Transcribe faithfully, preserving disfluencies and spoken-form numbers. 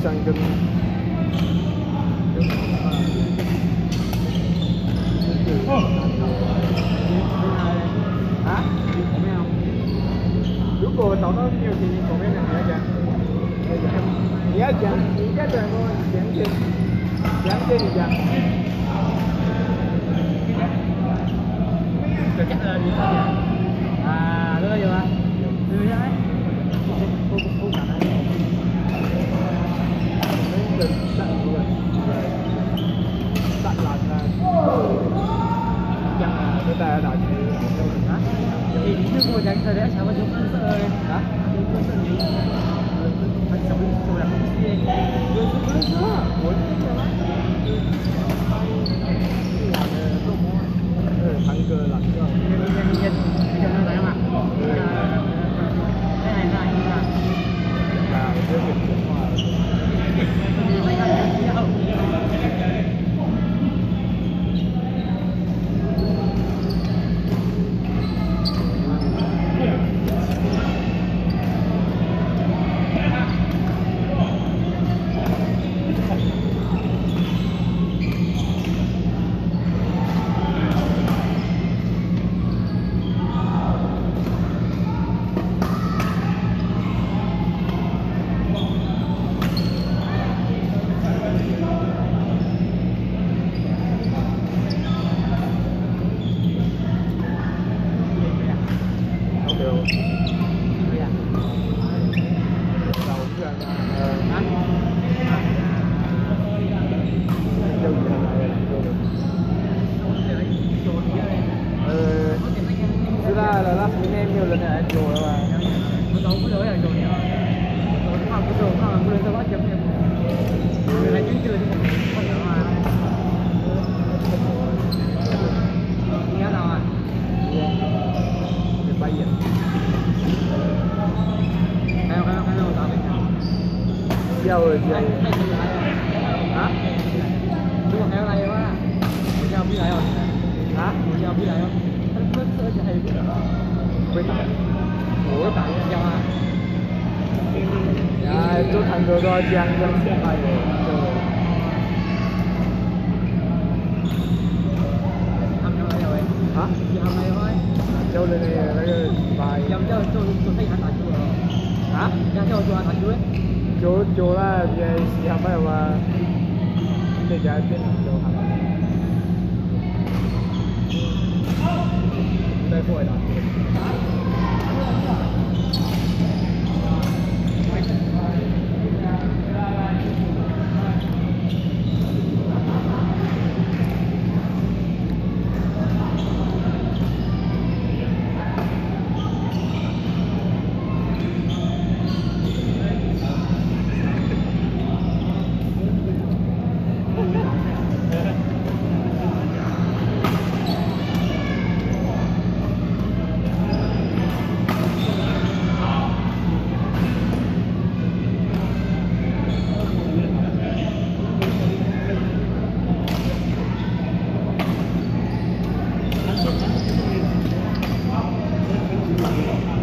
像一根。啊？有没有？如果找到没有便宜口味的，你要讲，你要讲，你要讲说两千，两千你讲。Chắc là đi sao nhỉ? À, đó là gì mà? Đi đấy. Không không cả đấy. Đấy, chặn rồi. Chặn là là chặn là người ta đã chỉ hả? Thì trước cô chẳng thời đấy sao mà chúng ăn sợ rồi. Hả? Chúng sợ gì? Phải sống rồi là không gì. Rồi chúng ăn sợ. Muốn gì vậy? Thắng cơ lạnh cơ. Nhân nhân nhân trong nó đấy mà. Cái này là như là là cái việc chuyển hóa. Giao rồi giao. Hả? Chú còn theo này quá. Có giao bí lại không? Hả? Có giao bí lại không? Nó sợ chạy. Quay tại. Ủa tại giao à? Dạ, chú thành rồi rồi chàng dân sẽ phải rồi. Hả? Giao này thôi. Giao lên này là cái bài. Giao cho cho cho thấy hả tại chú rồi. Hả? Giao cho cho hả chú ấy. Chỗ chỗ là về xí hạt phải mà để cho bên chỗ hạt đây phổi đó. Thank you.